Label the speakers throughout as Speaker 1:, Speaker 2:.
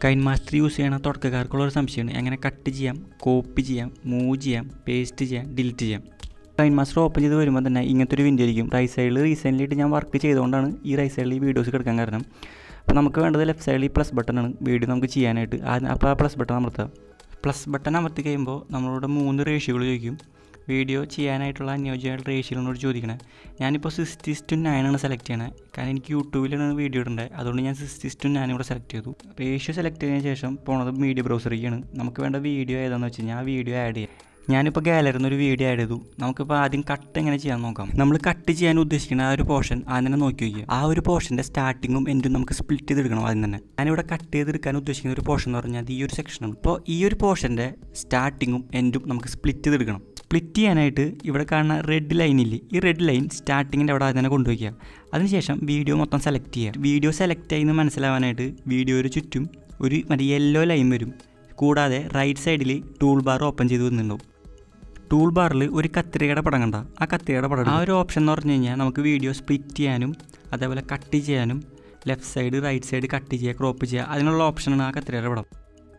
Speaker 1: KineMaster use ചെയ്യണ തുടക്കക്കാർക്കുള്ളൊരു സംശയമാണ്. എങ്ങനെ കട്ട് ചെയ്യാം, കോപ്പി ചെയ്യാം, മൂവ് ചെയ്യാം, പേസ്റ്റ് ചെയ്യാം, ഡിലീറ്റ് ചെയ്യാം. കൈൻമാസ്റ്റർ ഓപ്പൺ ചെയ്ത് വരുമ്പോൾ തന്നെ ഇങ്ങനത്തെ ഒരു വിൻഡോ ആയിരിക്കും. റൈറ്റ് സൈഡിൽ റീസെൻ്റ്ലി ഞാൻ വർക്ക് ചെയ്തുകൊണ്ടാണ് ഈ റൈറ്റ് സൈഡിൽ ഈ വീഡിയോസ് കിടക്കാൻ കാരണം. അപ്പോൾ നമുക്ക് വേണ്ടത് ലെഫ്റ്റ് സൈഡിൽ ഈ പ്ലസ് ബട്ടണാണ് വീഡിയോ നമുക്ക് ചെയ്യാനായിട്ട്. അപ്പോൾ ആ പ്ലസ് ബട്ടൺ അമർത്തുക. പ്ലസ് ബട്ടൺ അമർത്തി കഴിയുമ്പോൾ നമ്മളോട് 3 റേഷ്യോകൾ ചോദിക്കും. വീഡിയോ ചെയ്യാനായിട്ടുള്ള അനുയോജ്യമായിട്ടുള്ള റേഷ്യോകളോട് ചോദിക്കണേ. ഞാനിപ്പോൾ 60:9 സെലക്ട് ചെയ്യണത്. കാരണം എനിക്ക് യൂട്യൂബിലാണ് വീഡിയോ ഇടേണ്ടത്. അതുകൊണ്ട് ഞാൻ 60:9 ഇവിടെ സെലക്ട് ചെയ്തു. റേഷ്യോ സെലക്ട് ചെയ്തതിന് ശേഷം പോണത് മീഡിയ ബ്രൗസറിലേക്കാണ്. നമുക്ക് വേണ്ട വീഡിയോ ഏതാണെന്ന് വെച്ച് കഴിഞ്ഞാൽ ആ വീഡിയോ ആഡ് ചെയ്യാം. ഞാനിപ്പോൾ ഗാലറിയിൽ നിന്ന് ഒരു വീഡിയോ ആഡ് ചെയ്തു. നമുക്കിപ്പോൾ ആദ്യം കട്ട് എങ്ങനെ ചെയ്യാൻ നോക്കാം. നമ്മൾ കട്ട് ചെയ്യാൻ ഉദ്ദേശിക്കുന്ന ആ ഒരു പോർഷൻ ആദ്യം തന്നെ നോക്കി വയ്ക്കുക. ആ ഒരു പോർഷൻ്റെ സ്റ്റാർട്ടിങ്ങും എൻഡും നമുക്ക് സ്പ്ലിറ്റ് ചെയ്തെടുക്കണം ആദ്യം തന്നെ. ഞാനിവിടെ കട്ട് ചെയ്തെടുക്കാൻ ഉദ്ദേശിക്കുന്ന ഒരു പോർഷൻ എന്ന് പറഞ്ഞാൽ ഈ ഒരു സെക്ഷനാണ്. അപ്പോൾ ഈ ഒരു പോർഷൻ്റെ സ്റ്റാർട്ടിങ്ങും എൻഡും നമുക്ക് സ്പ്ലിറ്റ് ചെയ്തെടുക്കണം. സ്പ്ലിറ്റ് ചെയ്യാനായിട്ട് ഇവിടെ കാണുന്ന റെഡ് ലൈനില്ലേ, ഈ റെഡ് ലൈൻ സ്റ്റാർട്ടിങ്ങിൻ്റെ അവിടെ തന്നെ കൊണ്ടുവയ്ക്കുക. അതിനുശേഷം വീഡിയോ മൊത്തം സെലക്ട് ചെയ്യുക. വീഡിയോ സെലക്ട് ചെയ്യുന്ന മനസ്സിലാവാനായിട്ട് വീഡിയോയുടെ ചുറ്റും ഒരു യെല്ലോ ലൈൻ വരും. കൂടാതെ റൈറ്റ് സൈഡിൽ ടൂൾ ബാർ ഓപ്പൺ ചെയ്ത് വന്നിട്ടുണ്ടാവും. ടൂൾ ബാറിൽ ഒരു കത്രികയുടെ പടം കണ്ട ആ കത്രികയുടെ പടം. ആ ഒരു ഓപ്ഷൻ എന്ന് പറഞ്ഞു കഴിഞ്ഞാൽ നമുക്ക് വീഡിയോ സ്പ്ലിറ്റ് ചെയ്യാനും അതേപോലെ കട്ട് ചെയ്യാനും left side right side cut ചെയ്യുക, ക്രോപ്പ് ചെയ്യുക, അതിനുള്ള ഓപ്ഷനാണ് ആ കത്രികയുടെ പടം.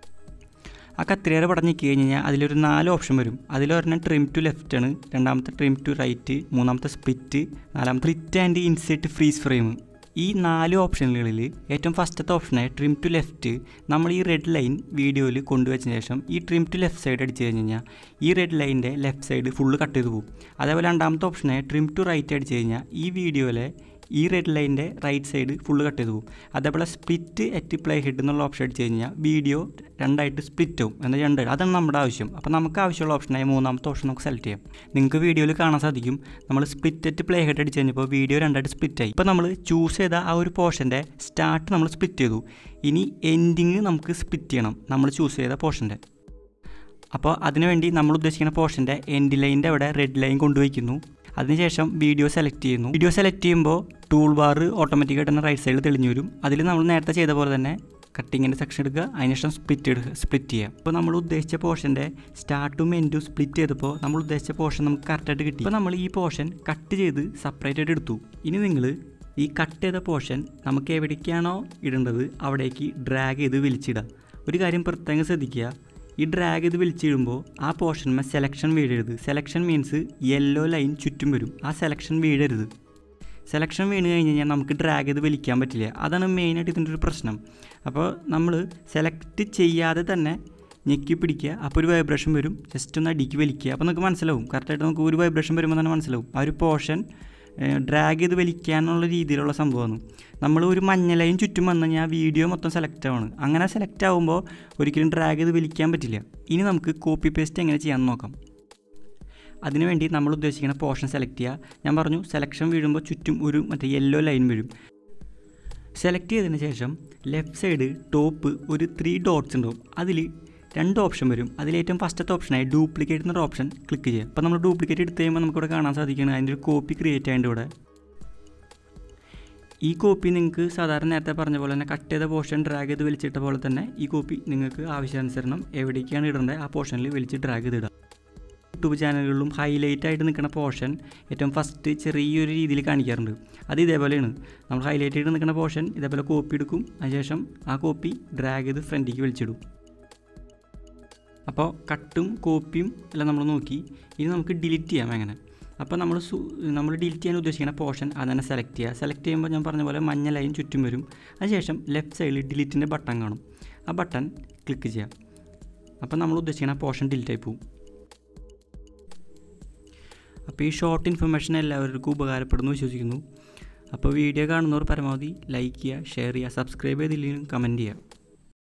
Speaker 1: ആ കത്രികയുടെ പടം ഞെക്കി കഴിഞ്ഞ് കഴിഞ്ഞാൽ അതിലൊരു 4 ഓപ്ഷൻ വരും. അതിലൊരെണ്ണം ട്രിം ടു ലെഫ്റ്റ് ആണ്, രണ്ടാമത്തെ ട്രിം ടു റൈറ്റ്, മൂന്നാമത്തെ സ്പ്ലിറ്റ്, നാലാമത്തെ split and insert freeze frame. ഈ 4 ഓപ്ഷനുകളിൽ ഏറ്റവും ഫസ്റ്റത്തെ ഓപ്ഷനായ ട്രിം ടു ലെഫ്റ്റ് നമ്മൾ ഈ റെഡ് ലൈൻ വീഡിയോയിൽ കൊണ്ടുവച്ചതിന് ശേഷം ഈ ട്രിം ടു ലെഫ്റ്റ് സൈഡ് അടിച്ച് കഴിഞ്ഞ് കഴിഞ്ഞാൽ ഈ റെഡ് ലൈനിൻ്റെ ലെഫ്റ്റ് സൈഡ് ഫുള്ള് കട്ട് ചെയ്ത് പോകും. അതേപോലെ രണ്ടാമത്തെ ഓപ്ഷനായ ട്രിം ടു റൈറ്റ് അടിച്ച് കഴിഞ്ഞാൽ ഈ വീഡിയോയിലെ ഈ റെഡ് ലൈനിൻ്റെ റൈറ്റ് സൈഡ് ഫുള്ള് കട്ട് ചെയ്ത് പോകും. അതേപോലെ സ്പ്ലിറ്റ് അറ്റ് പ്ലേ ഹെഡ് എന്നുള്ള ഓപ്ഷൻ അടിച്ച് കഴിഞ്ഞാൽ വീഡിയോ രണ്ടായിട്ട് സ്പ്ലിറ്റ് ആവും. എന്നാൽ രണ്ടായിട്ട് അതാണ് നമ്മുടെ ആവശ്യം. അപ്പോൾ നമുക്ക് ആവശ്യമുള്ള ഓപ്ഷനായി മൂന്നാമത്തെ ഓപ്ഷൻ നമുക്ക് സെലക്ട് ചെയ്യാം. നിങ്ങൾക്ക് വീഡിയോയിൽ കാണാൻ സാധിക്കും നമ്മൾ സ്പ്ലിറ്റ് അറ്റ് പ്ലേ ഹെഡ് അടിച്ച് കഴിഞ്ഞപ്പോൾ വീഡിയോ രണ്ടായിട്ട് സ്പ്ലിറ്റ് ആയി. ഇപ്പോൾ നമ്മൾ ചൂസ് ചെയ്ത ആ ഒരു പോർഷൻ്റെ സ്റ്റാർട്ട് നമ്മൾ സ്പ്ലിറ്റ് ചെയ്തു. ഇനി എൻഡിങ് നമുക്ക് സ്പ്ലിറ്റ് ചെയ്യണം നമ്മൾ ചൂസ് ചെയ്ത പോർഷൻ്റെ. അപ്പോൾ അതിനുവേണ്ടി നമ്മൾ ഉദ്ദേശിക്കുന്ന പോർഷൻ്റെ എൻഡ് ലൈനിൻ്റെ അവിടെ റെഡ് ലൈൻ കൊണ്ടുവയ്ക്കുന്നു. അതിനുശേഷം വീഡിയോ സെലക്ട് ചെയ്യുന്നു. വീഡിയോ സെലക്ട് ചെയ്യുമ്പോൾ ടൂൾ ബാർ ഓട്ടോമാറ്റിക്കായിട്ട് തന്നെ റൈറ്റ് സൈഡിൽ തെളിഞ്ഞു വരും. അതിൽ നമ്മൾ നേരത്തെ ചെയ്ത പോലെ തന്നെ കട്ടിങ്ങിൻ്റെ സെക്ഷൻ എടുക്കുക, അതിനുശേഷം സ്പ്ലിറ്റ് ചെയ്യുക. അപ്പോൾ നമ്മൾ ഉദ്ദേശിച്ച പോർഷൻ്റെ സ്റ്റാർട്ടും എൻഡും സ്പ്ലിറ്റ് ചെയ്തപ്പോൾ നമ്മൾ ഉദ്ദേശിച്ച പോർഷൻ നമുക്ക് കറക്റ്റായിട്ട് കിട്ടി. അപ്പോൾ നമ്മൾ ഈ പോർഷൻ കട്ട് ചെയ്ത് സെപ്പറേറ്റ് ആയിട്ട് എടുത്തു. ഇനി നിങ്ങൾ ഈ കട്ട് ചെയ്ത പോർഷൻ നമുക്ക് എവിടേക്കാണോ ഇടേണ്ടത് അവിടേക്ക് ഡ്രാഗ് ചെയ്ത് വലിച്ചിടുക. ഒരു കാര്യം പ്രത്യേകം ശ്രദ്ധിക്കുക, ഈ ഡ്രാഗ് ചെയ്ത് വലിച്ചിടുമ്പോൾ ആ പോർഷന്മേൽ സെലക്ഷൻ വീഴരുത്. സെലക്ഷൻ മീൻസ് യെല്ലോ ലൈൻ ചുറ്റും വരും. ആ സെലക്ഷൻ വീഴരുത്. സെലക്ഷൻ വീണ് കഴിഞ്ഞ് കഴിഞ്ഞാൽ നമുക്ക് ഡ്രാഗ് ചെയ്ത് വലിക്കാൻ പറ്റില്ല. അതാണ് മെയിനായിട്ട് ഇതിൻ്റെ ഒരു പ്രശ്നം. അപ്പോൾ നമ്മൾ സെലക്ട് ചെയ്യാതെ തന്നെ ഞെക്കി പിടിക്കുക. അപ്പോൾ ഒരു വൈബ്രേഷൻ വരും. ജസ്റ്റ് ഒന്ന് അടിക്ക് വലിക്കുക. അപ്പോൾ നമുക്ക് മനസ്സിലാവും, കറക്റ്റായിട്ട് നമുക്ക് ഒരു വൈബ്രേഷൻ വരുമ്പോൾ തന്നെ മനസ്സിലാവും ആ ഒരു പോർഷൻ ഡ്രാഗ് ചെയ്ത് വലിക്കാനുള്ള രീതിയിലുള്ള സംഭവമാണ്. നമ്മൾ ഒരു മഞ്ഞ ലൈൻ ചുറ്റും വന്നു കഴിഞ്ഞാൽ വീഡിയോ മൊത്തം സെലക്ട് ആവുകയാണ്. അങ്ങനെ സെലക്ട് ആകുമ്പോൾ ഒരിക്കലും ഡ്രാഗ് ചെയ്ത് വലിക്കാൻ പറ്റില്ല. ഇനി നമുക്ക് കോപ്പി പേസ്റ്റ് എങ്ങനെ ചെയ്യാമെന്ന് നോക്കാം. അതിനുവേണ്ടി നമ്മൾ ഉദ്ദേശിക്കുന്ന പോർഷൻ സെലക്ട് ചെയ്യുക. ഞാൻ പറഞ്ഞു സെലക്ഷൻ വീഴുമ്പോൾ ചുറ്റും ഒരു യെല്ലോ ലൈൻ വരും. സെലക്ട് ചെയ്തതിന് ശേഷം ലെഫ്റ്റ് സൈഡ് ടോപ്പ് ഒരു 3 ഡോട്ട്സ് ഉണ്ടാവും. അതിൽ 2 ഓപ്ഷൻ വരും. അതിലേറ്റവും ഫസ്റ്റത്തെ ഓപ്ഷനായി ഡ്യൂപ്ലിക്കേറ്റ് എന്നൊരു ഓപ്ഷൻ ക്ലിക്ക് ചെയ്യുക. അപ്പോൾ നമ്മൾ ഡ്യൂപ്ലിക്കേറ്റ് എടുത്ത് കഴിയുമ്പോൾ നമുക്കിവിടെ കാണാൻ സാധിക്കുന്നത് അതിൻ്റെ ഒരു കോപ്പി ക്രിയേറ്റ് ആയതിൻ്റെ ഇവിടെ. ഈ കോപ്പി നിങ്ങൾക്ക് സാധാരണ നേരത്തെ പറഞ്ഞ പോലെ തന്നെ കട്ട് ചെയ്ത പോർഷൻ ഡ്രാഗ് ചെയ്ത് വലിച്ചിട്ട പോലെ തന്നെ ഈ കോപ്പി നിങ്ങൾക്ക് ആവശ്യാനുസരണം എവിടേക്കാണ് ഇടേണ്ടത് ആ പോർഷനിൽ വലിച്ച് ഡ്രാഗ് ചെയ്ത് ഇടുക. യൂട്യൂബ് ചാനലുകളിലും ഹൈലൈറ്റ് ആയിട്ട് നിൽക്കുന്ന പോർഷൻ ഏറ്റവും ഫസ്റ്റ് ചെറിയൊരു രീതിയിൽ കാണിക്കാറുണ്ട്. അത് ഇതേപോലെയാണ്. നമ്മൾ ഹൈലൈറ്റ് ആയിട്ട് നിൽക്കുന്ന പോർഷൻ ഇതേപോലെ കോപ്പി എടുക്കും. അതിനുശേഷം ആ കോപ്പി ഡ്രാഗ് ചെയ്ത് ഫ്രണ്ടിലേക്ക് വലിച്ചിടും. അപ്പോൾ കട്ടും കോപ്പിയും എല്ലാം നമ്മൾ നോക്കി. ഇനി നമുക്ക് ഡിലീറ്റ് ചെയ്യാം എങ്ങനെ. അപ്പോൾ നമ്മൾ ഡിലീറ്റ് ചെയ്യാൻ ഉദ്ദേശിക്കുന്ന പോർഷൻ അത് തന്നെ സെലക്ട് ചെയ്യുക. സെലക്ട് ചെയ്യുമ്പോൾ ഞാൻ പറഞ്ഞ പോലെ മഞ്ഞ ലൈൻ ചുറ്റും വരും. അതിനുശേഷം ലെഫ്റ്റ് സൈഡിൽ ഡിലീറ്റിൻ്റെ ബട്ടൺ കാണും. ആ ബട്ടൺ ക്ലിക്ക് ചെയ്യാം. അപ്പോൾ നമ്മൾ ഉദ്ദേശിക്കുന്ന പോർഷൻ ഡിലീറ്റ് ആയി പോകും. അപ്പോൾ ഈ ഷോർട്ട് ഇൻഫർമേഷൻ എല്ലാവർക്കും ഉപകാരപ്പെടുന്നു വിശ്വസിക്കുന്നു. അപ്പോൾ വീഡിയോ കാണുന്നവർ പരമാവധി ലൈക്ക് ചെയ്യുക, ഷെയർ ചെയ്യുക, സബ്സ്ക്രൈബ് ചെയ്തില്ലെങ്കിലും കമൻറ്റ് ചെയ്യുക.